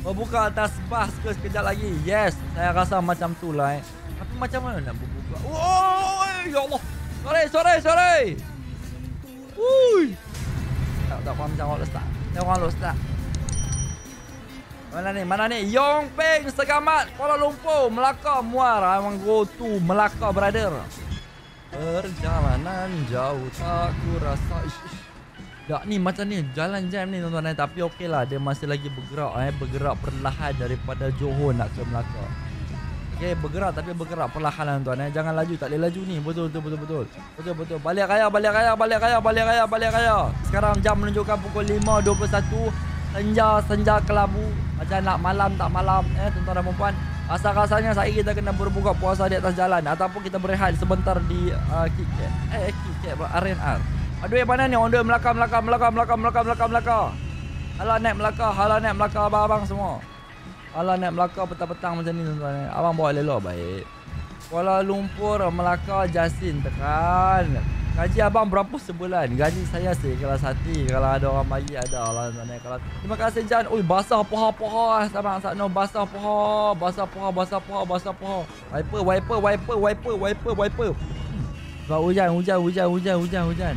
Berbuka atas bas ke sekejap lagi. Yes, saya rasa macam tu lah. Tapi macam mana nak berbuka? Oh, ya Allah. Sorry. Ui. Tak faham macam orang start. Orang lo start. Mana ni? Yong Peng Segamat Kuala Lumpur, Melaka, Muara. Memang go to Melaka, brother. Perjalanan jauh tak kurasa. Tak ni macam ni jalan jam ni tuan-tuan, tapi okey lah, dia masih lagi bergerak perlahan daripada Johor nak ke Melaka. Okey, bergerak tapi bergerak perlahan lah tuan-tuan. Jangan laju, tak boleh laju ni. Betul. Balik raya. Sekarang jam menunjukkan pukul 5.21. Senja kelabu. Macam nak malam tak malam tuan-tuan dan puan. Rasa-rasanya saya kita kena berbuka puasa di atas jalan ataupun kita berehat sebentar di KitKat RNR. Aduh, mana ni? On the Melaka. Alah naik Melaka abang-abang semua. Alah naik Melaka petang-petang macam ni tuan-tuan. Abang bawa elok baik. Kuala Lumpur, Melaka, Jasin tekan. Gaji abang berapa sebulan? Gaji saya kelas hati. Kalau ada orang bagi ada lah tuan-tuan. Kalau terima kasih Jan. Oi, basah paha. Sabang sakno basah paha. Wiper. Sebab hujan.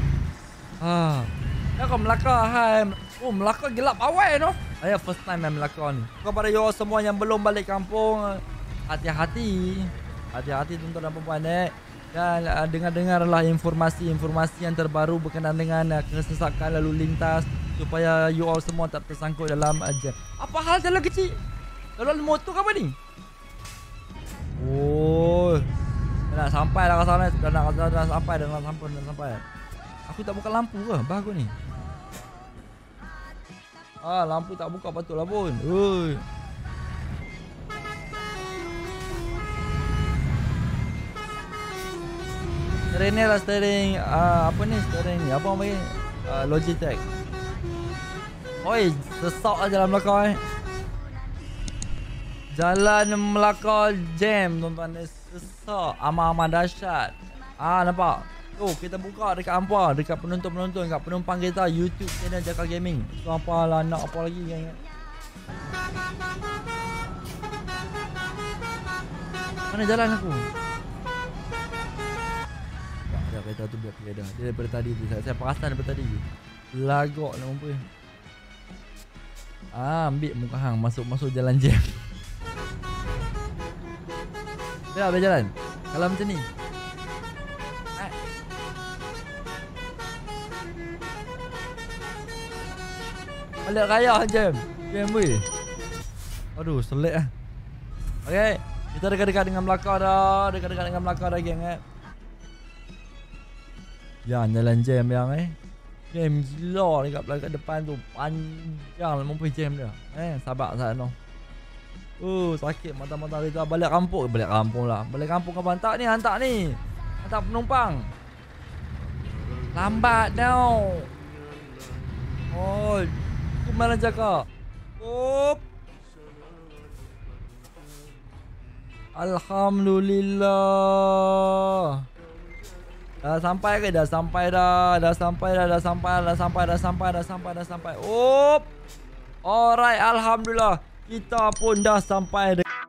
Ya kau Melaka hai. Oh, Melaka gelap awal no. Saya first time main Melaka ni. Kepada you semua yang belum balik kampung, hati-hati tuan-tuan dan puan dan dengar-dengarlah informasi yang terbaru berkenaan dengan kesesakan lalu lintas supaya you all semua tak tersangkut dalam jam. Apa hal jalan kecil? Lalu motor ke apa ni? Oh. Dah sampai dah ke sana. Dah sampai. Aku tak buka lampu ke? Bagus ni. Lampu tak buka patut lah pun. Oi. Steering ni lah steering. Apa ni steering ni? Apa orang panggil? Logitech. Oi, sesak lah jalan Melaka Jalan Melaka jam tuan-tuan. Sesak. Amat dahsyat. Nampak? Oh, kita buka dekat hampa, dekat penonton-penonton, dekat penumpang kita YouTube channel Jakar Gaming. So apa lah nak apa lagi kan? Mana jalan aku? Dah kereta tu biar pergi dah. Dia daripada tadi tu saya perasan daripada tadi. Lagak lah mumpul. Ambil muka hang masuk jalan jam. Dia berjalan. Kalau macam ni. Balik raya jam weh. Aduh, selit lah. Okay, kita dekat-dekat dengan Melaka dah. Geng jalan jam yang jam gila dekat depan tu. Panjang lah mempunyai jam dia. Sabar no. Sakit mata-mata kita. Balik kampung lah. Balik kampung kapan? Hantar ni. Hantar penumpang. Lambat tau. Oh, mana Jakar? Alhamdulillah. Dah sampai ke? Dah sampai. Alright, alhamdulillah. Kita pun dah sampai.